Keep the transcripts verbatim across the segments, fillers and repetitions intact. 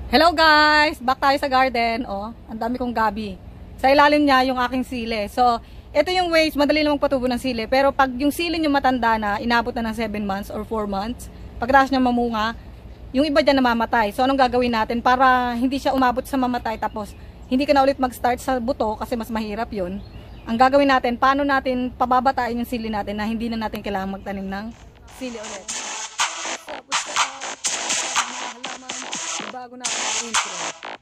Hello guys! Back tayo sa garden. Oh, ang dami kong gabi. Sa ilalim niya yung aking sili. So, ito yung ways, madali lang magpatubo ng sili. Pero pag yung sili nyo matanda na, inabot na ng seven months or four months, pagkatapos niya mamunga, yung iba dyan namamatay. So, anong gagawin natin para hindi siya umabot sa mamatay tapos hindi ka na ulit mag-start sa buto kasi mas mahirap yun. Ang gagawin natin, paano natin pababatain yung sili natin na hindi na natin kailangan magtanim ng sili ulit. Bago na ang intro.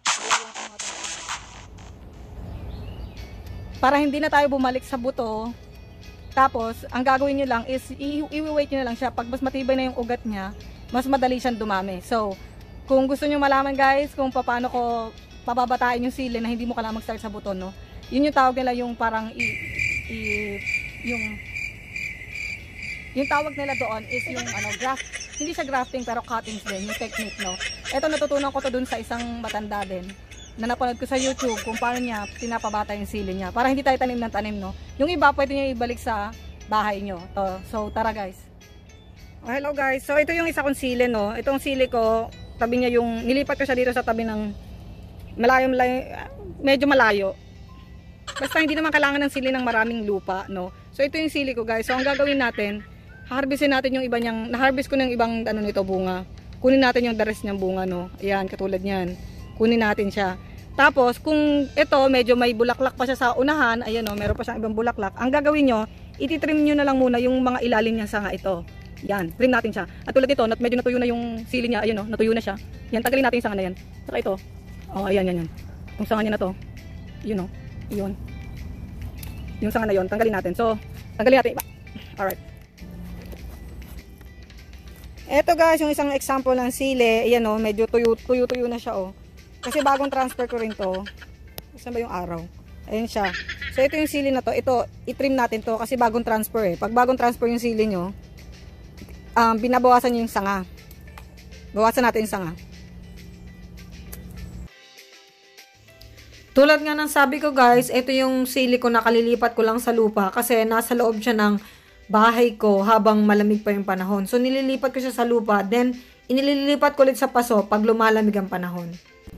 Para hindi na tayo bumalik sa buto. Tapos, ang gagawin nyo lang is i-wait nyo na lang siya. Pag mas matibay na yung ugat niya, mas madali siyang dumami. So, kung gusto nyo malaman guys, kung paano ko pababatain yung sili na hindi mo kailangan mag-start sa buto, no? Yun yung tawag nila yung parang i, i yung yung tawag nila doon is yung ano, graft. Hindi siya grafting pero cuttings din, yung technique, no. Ito natutunan ko to dun sa isang matanda din na napanood ko sa YouTube kung paano niya pinapabata yung sili niya para hindi tayo tanim ng tanim, no. Yung iba pwede niya ibalik sa bahay nyo. So, so tara guys. Oh, hello guys. So ito yung isa kong sili, no. Itong sili ko, tabi niya yung nilipat ko siya dito sa tabi ng malayo, malayo medyo malayo. Basta hindi naman kailangan ng sili ng maraming lupa, no. So ito yung sili ko guys. So ang gagawin natin, harvestin natin yung iba niyang, na-harvest ko ng ibang ano nito bunga. Kunin natin yung the rest niyang bunga, no. Ayan, katulad niyan. Kunin natin siya. Tapos, kung ito, medyo may bulaklak pa siya sa unahan, ayan no, meron pa siyang ibang bulaklak. Ang gagawin nyo, ititrim nyo na lang muna yung mga ilalim niya sanga ito. Yan, trim natin siya. At tulad nito, medyo natuyo na yung sili niya, ayan no, natuyo na siya. Yan, tagalin natin yung sanga na yan. Saka ito. Oh, ayan, yan, yan. Yung sanga niya na to. Yun no, yun. Yung sanga na yun, tanggalin natin. So, tanggalin natin iba. Alright. Eto guys, yung isang example ng sili, ayan o, medyo tuyo-tuyo na siya o. Kasi bagong transfer ko rin to. Saan ba yung araw? Ayan siya. So ito yung sili na to, ito, itrim natin to kasi bagong transfer eh. Pag bagong transfer yung sili nyo, um, binabawasan nyo yung sanga. Bawasan natin yung sanga. Tulad nga ng sabi ko guys, ito yung sili ko na kalilipat ko lang sa lupa kasi nasa loob siya ng bahay ko habang malamig pa yung panahon. So, nililipat ko siya sa lupa. Then, inililipat ko ulit sa paso pag lumalamig ang panahon.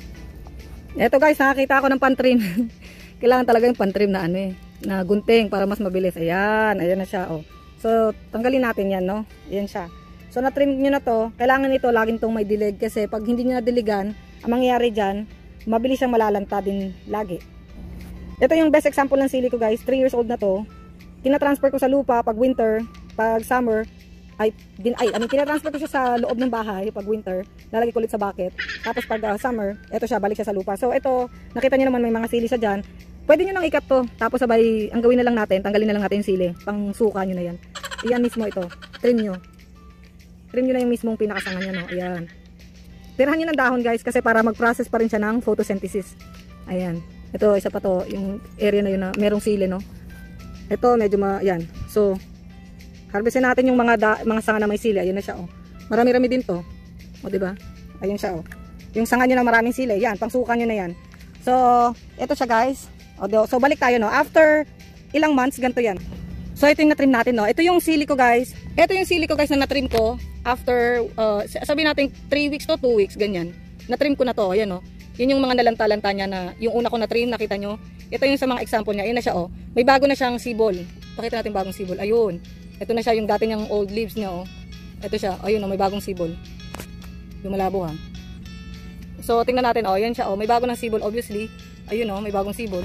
Eto guys, nakakita ako ng pantrim. Kailangan talaga yung pantrim na ano eh, na gunting para mas mabilis. Ayan, ayan na siya. Oh. So, tanggalin natin yan, no? Ayan siya. So, na-trim nyo na to. Kailangan ito laging itong may dilig kasi pag hindi nyo na-diligan, ang mangyayari dyan, mabilis siyang malalanta din lagi. Ito yung best example ng sili ko guys. three years old na to. Tina-transfer ko sa lupa pag winter, pag summer, ay, din, ay, I mean, tina-transfer ko siya sa loob ng bahay pag winter, lalagay ko ulit sa bucket. Tapos pag uh, summer, eto siya, balik siya sa lupa. So ito, nakita niyo naman may mga sili siya dyan. Pwede nyo nang ikat to, tapos sabay, ang gawin na lang natin, tanggalin na lang natin yung sili, pang suka nyo na yan. Iyan mismo ito, trim nyo. Trim nyo na yung mismong pinakasanga nyo, no? Ayan. Tirahan nyo ng dahon guys, kasi para mag-process pa rin siya ng photosynthesis. Ayan. Ito, isa pa to, yung area na yun na merong sili, no? Ito medyo ma, yan. So, harvestin natin yung mga da, mga sanga na may sili. Ayun na siya, oh. Marami-rami din to. O, di ba? Ayun siya, oh. Yung sanga niyo na maraming sili, yan, pangsukan niyo na yan. So, ito siya, guys. O, so, balik tayo, no. After ilang months, ganito yan. So, ito yung na-trim natin, no. Ito yung sili ko, guys. Ito yung sili ko, guys, na na-trim ko after uh, sabihin natin three weeks to two weeks, ganyan. Na-trim ko na to, ayan, oh. Yun yung mga nalanta-lanta niya na yung una ko na-trim, nakita nyo. Ito yung sa mga example niya. Ayun na siya, oh. May bago na siyang sibol. Pakita natin bagong sibol. Ayun. Ito na siya yung dati niyang old leaves niya, oh. Ito siya. Ayun, oh, may bagong sibol. Yung malabo, ha. So, tingnan natin, oh. Ayun siya, oh. May bago ng sibol, obviously. Ayun, oh. May bagong sibol.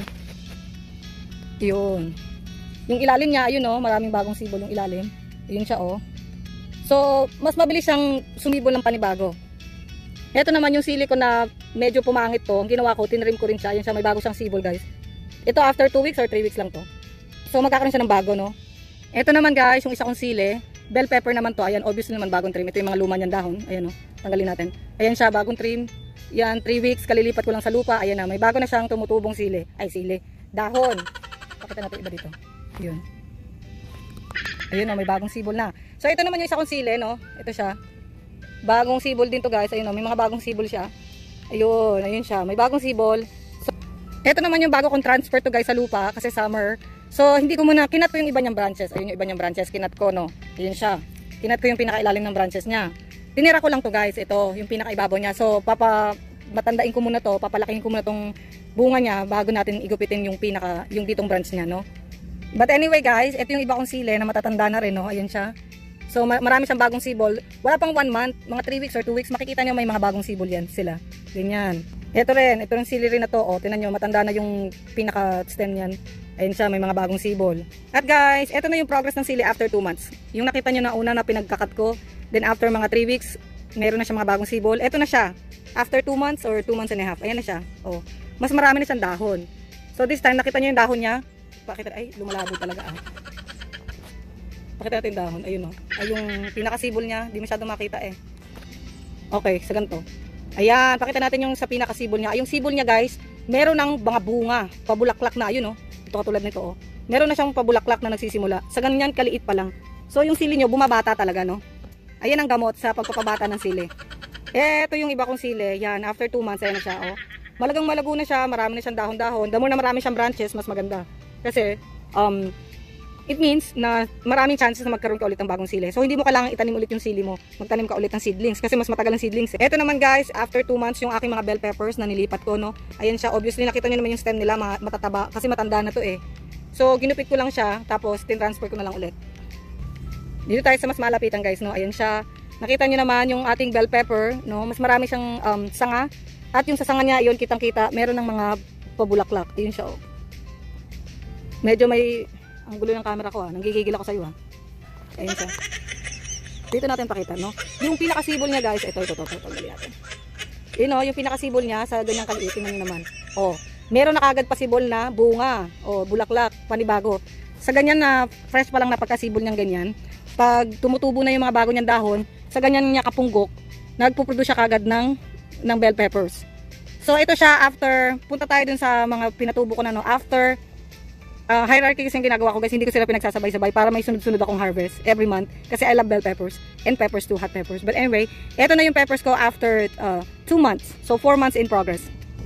Ayun. Yung ilalim niya, ayun, oh. Maraming bagong sibol yung ilalim. Ayun siya, oh. So, mas mabilis siyang sumibol ng panibago. Ito naman yung sili ko na medyo pumangit to. Ang ginawa ko, tinrim ko rin siya. Ayun siya, may bago siyang sibol, guys. Ito after two weeks or three weeks lang to. So magkakaroon siya ng bago, no. Ito naman guys, yung isa kong sili, bell pepper naman to. Ayan, obviously naman bagong trim. Ito yung mga luma niyang dahon. Ayan, no. Tanggalin natin. Ayan siya, bagong trim. Yan, three weeks, kalilipat ko lang sa lupa. Ayan na, may bago na siyang tumutubong sili. Ay, sili. Dahon. Pakita natin iba dito. Ayun. Ayun, no, may bagong sibol na. So ito naman yung isa kong sili, no. Ito siya. Bagong sibol din to guys. Ayun, no, may mga bagong sibol siya. Ayun, ayun siya. May bagong sibol. Ito naman yung bago kong transfer to guys sa lupa kasi summer. So hindi ko muna, kinat ko yung iba niyang branches. Ayun yung iba niyang branches, kinat ko, no. Ayun siya. Kinat ko yung pinakailalim ng branches niya. Tinira ko lang to guys, ito, yung pinakaibabaw niya. So papa matandain ko muna to, papalakihin ko muna tong bunga niya bago natin igupitin yung pinaka, yung ditong branch niya, no? But anyway guys, ito yung iba kong sili na matatanda na rin, no? Ayun siya. So marami siyang bagong sibol. Wala pang one month, mga three weeks or two weeks, makikita niyo may mga bagong sibol yan sila. Ganyan. Ito rin, ito yung sili rin na to. O, tinan nyo, matanda na yung pinaka-stem yan. Ayun siya, may mga bagong sibol. At guys, ito na yung progress ng sili after two months. Yung nakita nyo na una na pinagkakat ko, then after mga three weeks, meron na siya mga bagong sibol. Ito na siya, after two months or two months and a half. Ayan na siya. O, mas marami na siyang dahon. So this time, nakita nyo yung dahon niya. Pakita, ay, lumalabo talaga ah. Pakita natin yung dahon. Ayun o. Ay, yung pinakasibol niya, di masyado makita eh. Okay, sa ganito. Ayan, pakita natin yung sa pinakasibol niya. Ay, yung sibol niya guys, meron ng mga bunga. Pabulaklak na, ayun o. Ito katulad nito o. Meron na siyang pabulaklak na nagsisimula. Sa ganyan, kaliit pa lang. So, yung sili nyo, bumabata talaga, no? Ayan ang gamot sa pagpapabata ng sili. Eh, ito yung iba kong sili. Yan, after two months, ayan na siya o. Malagang malago na siya, marami na siyang dahon-dahon. The more na marami siyang branches, mas maganda. Kasi, um, it means na maraming chances na magkaroon ka ulit ng bagong sili. So, hindi mo kailangan itanim ulit yung sili mo. Magtanim ka ulit ng seedlings kasi mas matagal ang seedlings. Ito naman guys, after two months yung aking mga bell peppers na nilipat ko, no. Ayan siya. Obviously, nakita nyo naman yung stem nila, matataba kasi matanda na to eh. So, ginupit ko lang siya, tapos tin-transfer ko na lang ulit. Dito tayo sa mas malapitan guys, no. Ayan siya. Nakita nyo naman yung ating bell pepper, no. Mas marami siyang um, sanga. At yung sa sanga niya, yun, kitang-kita, meron ng mga pabulaklak. Ayun siya, oh. Medyo may... Ang gulo ng camera ko ah. Nanggigigil ako sa iyo ah. Ayun siya. Dito natin pakita, no? Yung pinakasibol niya guys, ito, ito, ito, ito, ito, natin. Yun o, yung pinakasibol niya sa ganyang kaliit, tingnan niyo naman. Oh, meron na kagad pasibol na bunga, o bulaklak, panibago. Sa ganyan na fresh pa lang na pagkasibol niyang ganyan, pag tumutubo na yung mga bago niyang dahon, sa ganyan niya kapunggok, nagpo-produce siya kagad ng ng bell peppers. So ito siya after, punta tayo dun sa mga pinatubo ko na no, after Uh, hierarchy kasi yung ginagawa ko guys, hindi ko sila pinagsasabay-sabay para may sunod-sunod akong harvest every month kasi I love bell peppers and peppers too, hot peppers. But anyway, eto na yung peppers ko after uh, two months, so four months in progress.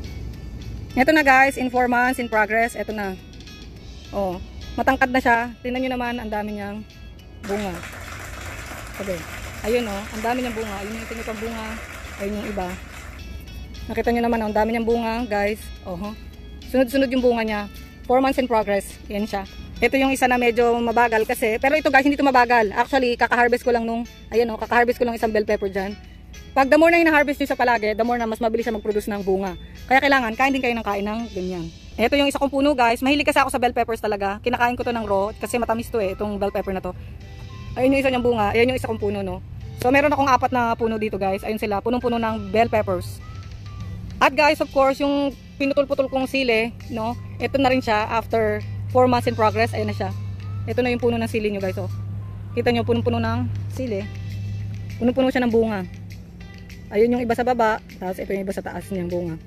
Eto na guys, in four months in progress, eto na. Oh, matangkad na siya. Tingnan nyo naman, ang dami niyang bunga. Okay, ayun oh, ang dami niyang bunga. Ayun yung tingin pang bunga, ayun yung iba. Nakita nyo naman, oh, ang dami niyang bunga guys. Oh, huh? Sunod-sunod yung bunga niya. four months in progress. Yan siya. Ito yung isa na medyo mabagal kasi. Pero ito guys, hindi ito mabagal. Actually, kaka-harvest ko lang nung, ayan o, kaka-harvest ko lang isang bell pepper dyan. Pag the more na hina-harvest nyo sa palagi, the more na mas mabilis siya mag-produce ng bunga. Kaya kailangan, kain din kayo ng kain ng ganyan. Ito yung isa kong puno guys. Mahilig kasi ako sa bell peppers talaga. Kinakain ko to ng raw kasi matamis to eh, itong bell pepper na to. Ayun yung isa niyang bunga. Ayun yung isa kong puno, no. So meron akong apat na puno dito guys. Ayun sila, punong-puno ng bell peppers. At guys, of course, yung pinutol-putol kong sili, no? Ito na rin siya after four months in progress. Ayun na siya. Ito na yung puno ng sili nyo guys, oh. Kita nyo, punong-puno ng sili. Punong-puno siya ng bunga. Ayun yung iba sa baba, tapos ito yung iba sa taas niyang bunga.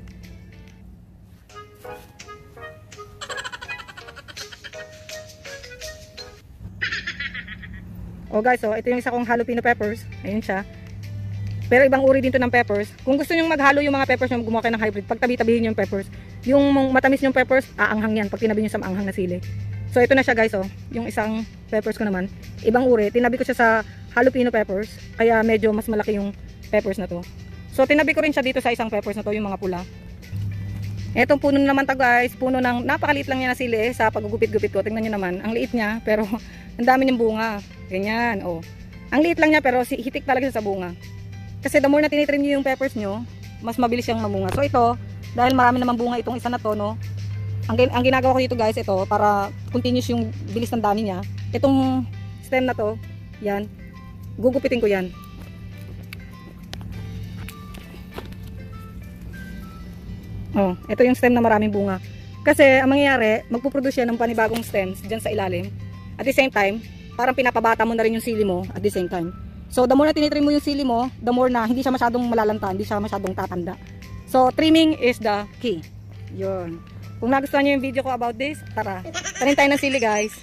Oh guys, oh, ito yung isa kong jalapeno peppers. Ayun siya. Pero ibang uri dito ng peppers. Kung gusto nyo maghalo yung mga peppers nyo, gumawa kayo ng hybrid, pagtabi-tabihin yung peppers. Yung matamis yung peppers, aanghang yan pag tinabi nyo sa maanghang na sili. So ito na siya guys, oh. Yung isang peppers ko naman, ibang uri. Tinabi ko siya sa jalapeno peppers, kaya medyo mas malaki yung peppers na to. So tinabi ko rin siya dito sa isang peppers na to, yung mga pula. Etong puno naman to guys, puno ng napakaliit lang niya na sili sa paggugupit-gupit ko. Tingnan nyo naman, ang liit niya, pero ang dami niyang bunga. Ganyan, oh. Ang liit lang niya, pero hitik talaga siya sa bunga. Kasi the more na tinitrim nyo yung peppers nyo, mas mabilis siyang mamunga. So ito, dahil marami naman bunga itong isa na to, no, ang, ang ginagawa ko dito guys, ito, para continuous yung bilis ng dami niya, itong stem na to, yan, gugupitin ko yan. Oh, ito yung stem na maraming bunga. Kasi ang mangyayari, magpuproduce siya ng panibagong stems dyan sa ilalim. At the same time, parang pinapabata mo na rin yung sili mo at the same time. So, the more na tinitrim mo yung sili mo, the more na hindi siya masyadong malalanta, hindi siya masyadong tatanda. So, trimming is the key. Yun. Kung nagustuhan nyo yung video ko about this, tara. Tanim tayo ng sili, guys.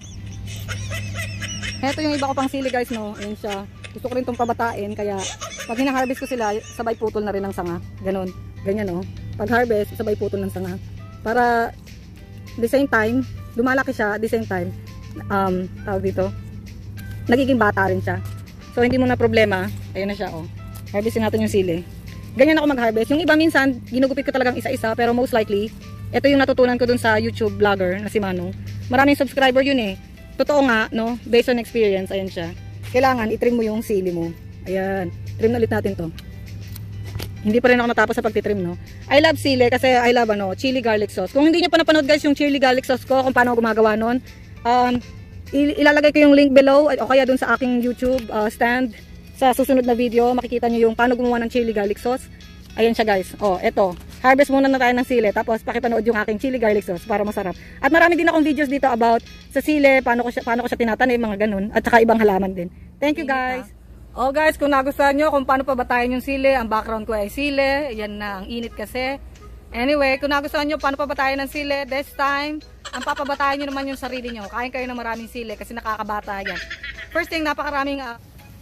Ito yung iba ko pang sili, guys, no. Ayan siya. Gusto ko rin itong pabatain, kaya pag hina-harvest ko sila, sabay putol na rin ng sanga. Ganon. Ganyan, no. Pag harvest, sabay putol ng sanga. Para, the same time, lumalaki siya, at the same time, um, tawag dito, nagiging bata rin siya. So, hindi mo na problema. Ayun na siya, oh. Harvestin natin yung sili. ganyan ako mag-harvest. Yung iba minsan, ginugupit ko talagang isa-isa, pero most likely, ito yung natutunan ko dun sa YouTube vlogger na si Manong. Maraming subscriber yun eh. Totoo nga, no? Based on experience, ayan siya. Kailangan, itrim mo yung sili mo. Ayan. Trim na ulit natin to. Hindi pa rin ako natapos sa pagtitrim, no? I love sili kasi I love, ano, chili garlic sauce. Kung hindi nyo pa napanood guys yung chili garlic sauce ko, kung paano ako gumagawa nun, um, ilalagay ko yung link below o kaya dun sa aking YouTube uh, stand. Sa susunod na video, makikita nyo yung paano gumawa ng chili garlic sauce. Ayan siya guys. Oh, eto. Harvest muna na tayo ng sili. Tapos pakipanood yung aking chili garlic sauce para masarap. At marami din akong videos dito about sa sili, paano ko siya, paano ko siya tinatanim, mga ganun. At saka ibang halaman din. Thank you guys. Oh guys, kung nagustuhan nyo kung paano pabatayin yung sili, ang background ko ay sili. Yan na, ang init kasi. Anyway, kung nagustuhan nyo paano pabatayin ng sili, this time, ang papabatayin nyo naman yung sarili nyo. Kain kayo ng maraming sili kasi nakakabata yan. First thing, napakaraming... Uh,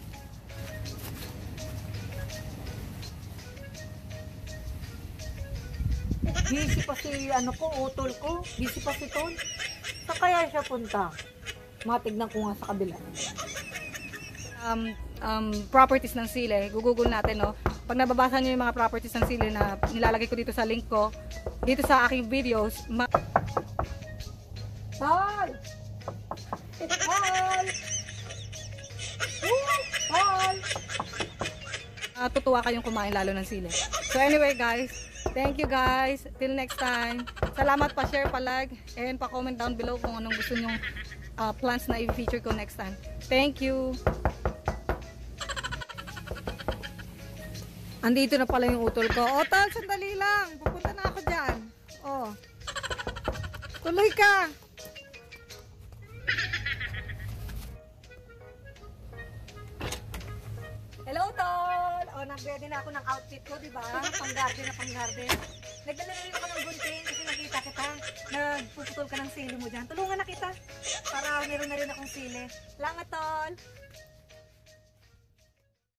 Busy pa si ano ko, utol ko. Busy pa si Ton. Saan kaya siya punta? Matignan ko nga sa kabila. um, um, properties ng sili, gugugol natin, no? Pag nababasa nyo yung mga properties ng sili na nilalagay ko dito sa link ko, dito sa aking videos, ma... Tal! Tal! Tal! Uh, tutuwa kayong kumain lalo ng sili. So anyway guys, thank you guys. Till next time. Salamat pa, share, pa like, and pa comment down below kung anong gusto nyong uh, plants na i-feature ko next time. Thank you. Andito na pala yung utol ko. O, Tal, sandali lang. Pupunta na ako dyan. O. Tuloy ka. Hello, Tol! O, nag-ready na ako ng outfit ko, di ba? Pang-garden na pang-garden. Nagdala na rin ako ng gunting kasi nakita kita. Nagpuputol ka ng sili mo dyan. Tulungan na kita para meron na rin akong sili. Langat, Tol!